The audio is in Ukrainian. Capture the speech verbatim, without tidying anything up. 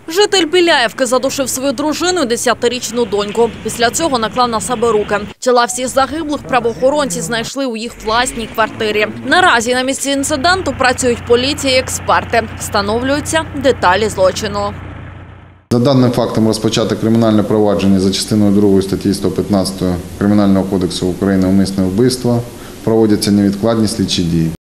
Житель Біляєвки задушив свою дружину і десятирічну доньку. Після цього наклав на себе руки. Тіла всіх загиблих правоохоронці знайшли у їх власній квартирі. Наразі на місці інциденту працюють поліція і експерти. Встановлюються деталі злочину. За даним фактом розпочато кримінальне провадження за частиною другої статті сто п'ятнадцять Кримінального кодексу України «Умисне вбивство». Проводяться невідкладні слідчі дії.